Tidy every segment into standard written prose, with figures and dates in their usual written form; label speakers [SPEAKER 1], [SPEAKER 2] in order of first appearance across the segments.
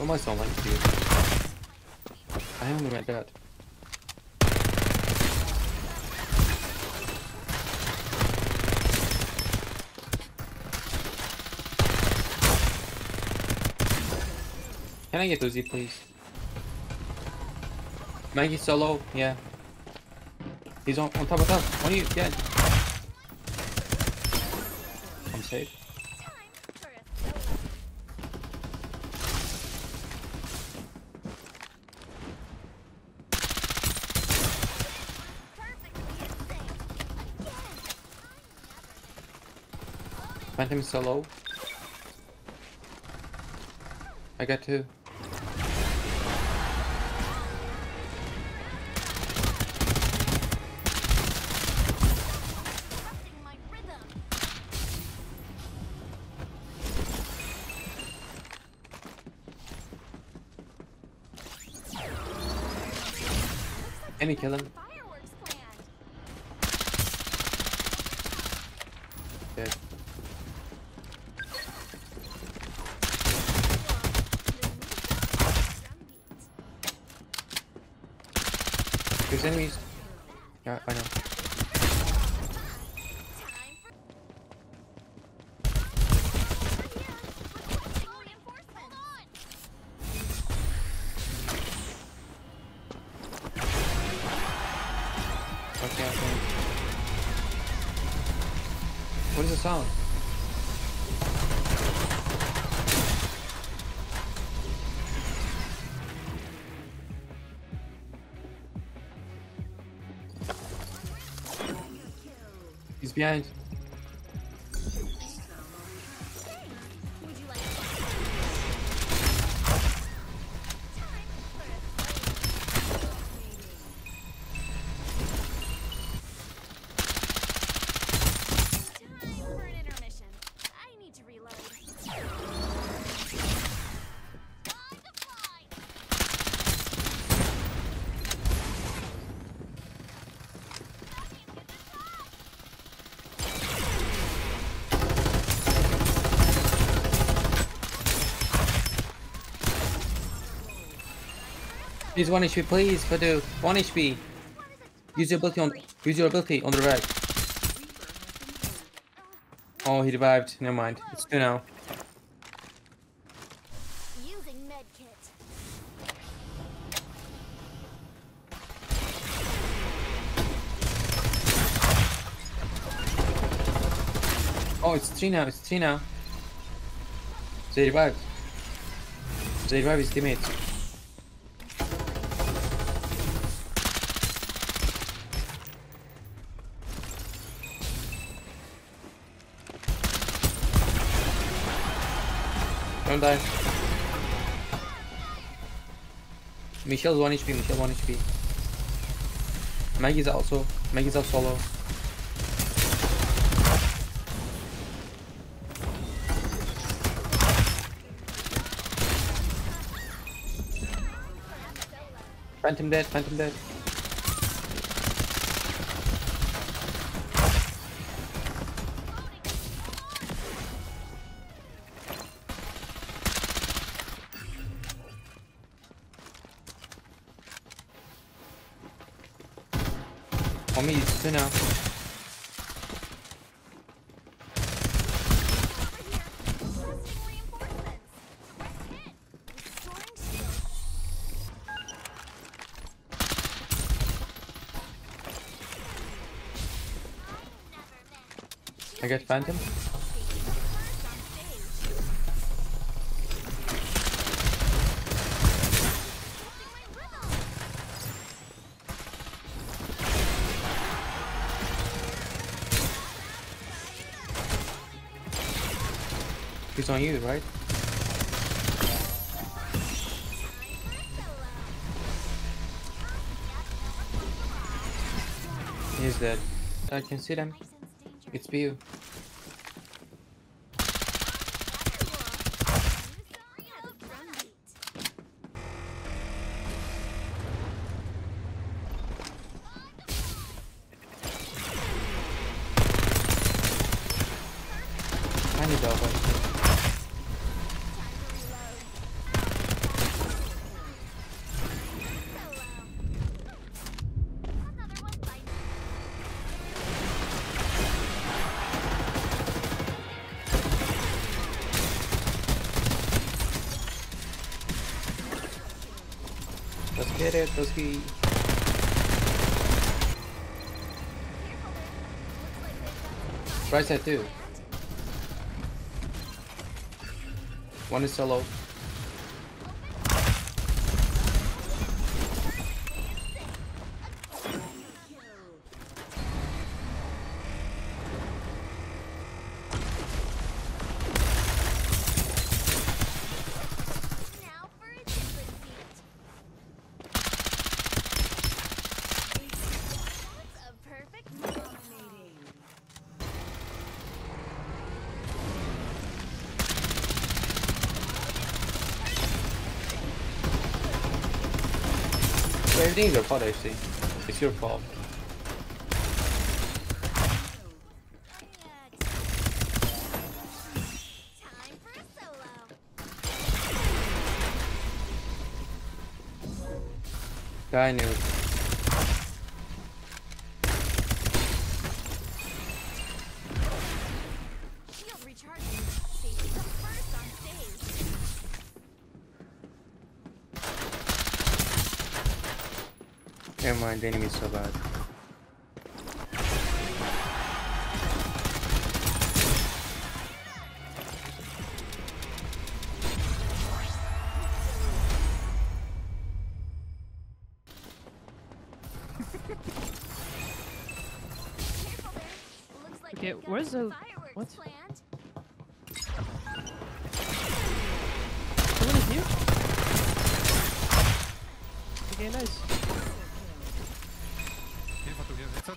[SPEAKER 1] almost on link to you. I only went dead. Can I get Uzi, please? Maggie solo, yeah. He's on top of us. What are you? Yeah. I'm safe. Phantom is solo. I got two. Can you kill him? Dead. There's enemies. Yeah, I know. Okay, okay. What is the sound? He's behind. Use 1 HP, please, Fadu. 1 HP. Use your ability on the right. Oh, he revived. Never mind. It's 2 now.
[SPEAKER 2] Using med kit.
[SPEAKER 1] Oh, it's 3 now. It's 3 now. They revived. They revived his teammates. Don't die. Michelle's 1 HP, Michelle 1 HP. Maggie's out solo. Phantom dead, Phantom dead. On me, it's 2 now. I got Phantom. He's on you, right? He's dead. I can see them. It's you. Tiny dog, Get it, Toski. Right side too. One is solo.
[SPEAKER 2] Now for a different beat. That's a perfect dominating.
[SPEAKER 1] So everything is your fault, actually. It's your fault.
[SPEAKER 2] Time for a solo.
[SPEAKER 1] Guy knew.
[SPEAKER 2] Shield recharging. Safety comes first on stage.
[SPEAKER 1] Never mind, the enemy's so bad.
[SPEAKER 2] Careful there. Looks like
[SPEAKER 3] Okay,
[SPEAKER 2] they've got
[SPEAKER 3] where's
[SPEAKER 2] some
[SPEAKER 3] the-
[SPEAKER 2] fireworks
[SPEAKER 3] what?
[SPEAKER 2] planned.
[SPEAKER 3] Someone is here? Okay, nice.
[SPEAKER 4] Hier, wat doe je? Is dat?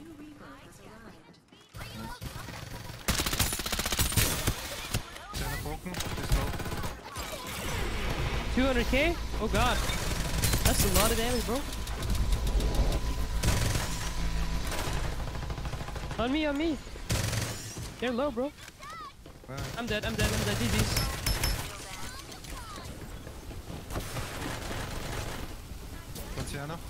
[SPEAKER 4] Zijn er broken? Is low.
[SPEAKER 3] 200k? Oh god. That's a lot of damage, bro. On me, on me. They're low, bro.
[SPEAKER 4] Waar?
[SPEAKER 3] I'm dead, I'm dead, I'm dead. GG's.
[SPEAKER 4] Wat zie jij nog?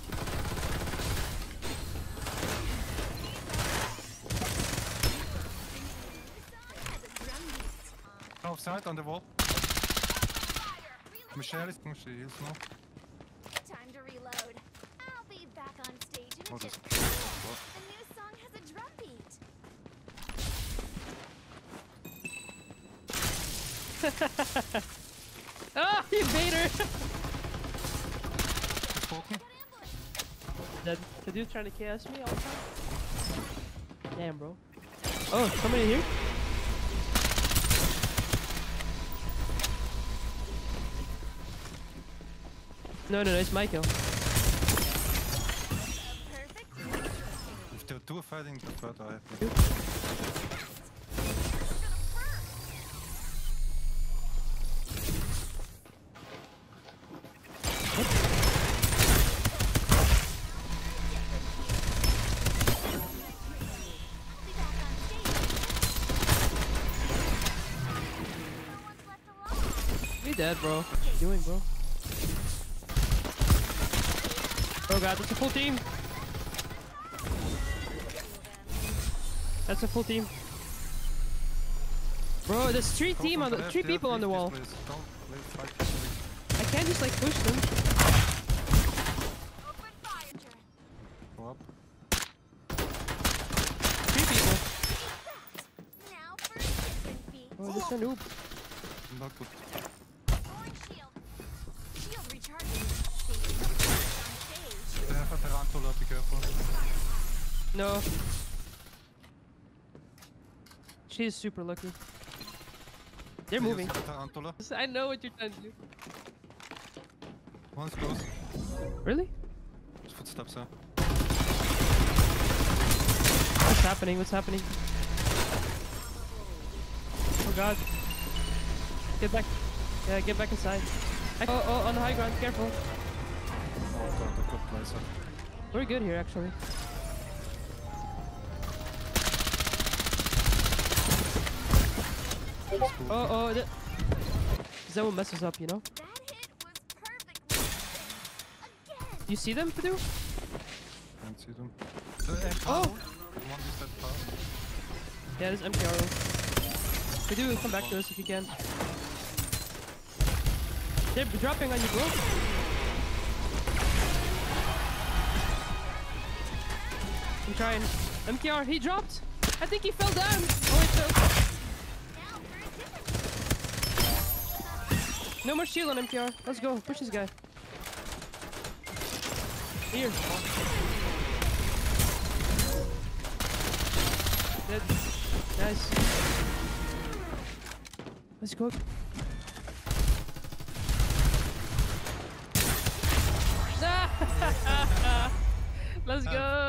[SPEAKER 4] Offside on the wall. Michelle is she heals now.
[SPEAKER 2] Time to reload. I'll be back on stage in a
[SPEAKER 4] What is
[SPEAKER 2] jiff.
[SPEAKER 4] it?
[SPEAKER 2] The new song has a drum beat.
[SPEAKER 3] Ah, you bait her!
[SPEAKER 4] Is broken?
[SPEAKER 3] Dead. The dude trying to KS me all the time. Damn, bro. Oh, somebody here? No, it's my kill.
[SPEAKER 2] Perfect.
[SPEAKER 4] If the two are fighting, the third eye.
[SPEAKER 2] I'll be back on stage. No one's left alone.
[SPEAKER 3] We dead, bro. What you doing, bro? Oh god, that's a full team. That's a full team. Bro, there's three team on the three people on the wall.
[SPEAKER 4] Please. Don't play fight this way.
[SPEAKER 3] I can't just like push them.
[SPEAKER 2] Open fire.
[SPEAKER 4] Go up.
[SPEAKER 3] Three people.
[SPEAKER 2] Now for a different beat.
[SPEAKER 3] Oh, this is a noob.
[SPEAKER 4] Not good.
[SPEAKER 2] Orange shield. Shield recharging. Safety comes first on stage.
[SPEAKER 4] They have a tarantula, be careful.
[SPEAKER 3] No. She's super lucky. They're
[SPEAKER 4] They
[SPEAKER 3] moving.
[SPEAKER 4] use a tarantula.
[SPEAKER 3] I know what you're trying to do.
[SPEAKER 4] One's close.
[SPEAKER 3] Really?
[SPEAKER 4] There's footsteps there.
[SPEAKER 3] What's happening? What's happening? Oh god. Get back. Yeah, get back inside. Oh, on the high ground. Careful.
[SPEAKER 4] Oh god, I've got placer.
[SPEAKER 3] We're good here, actually. Oh, that one messes up, you know?
[SPEAKER 2] That hit was perfectly again.
[SPEAKER 3] You see them, Padu?
[SPEAKER 4] Can't see them.
[SPEAKER 3] Oh!
[SPEAKER 4] One is that far.
[SPEAKER 3] Yeah, there's MPR. Padu, come back to us if you can. They're dropping on you, bro. I'm trying. MKR, he dropped. I think he fell down. Oh, wait, fell.
[SPEAKER 2] Now for a different.
[SPEAKER 3] No more shield on MKR. Let's go. Push this guy. Here. Dead. Nice. Let's go. Let's go.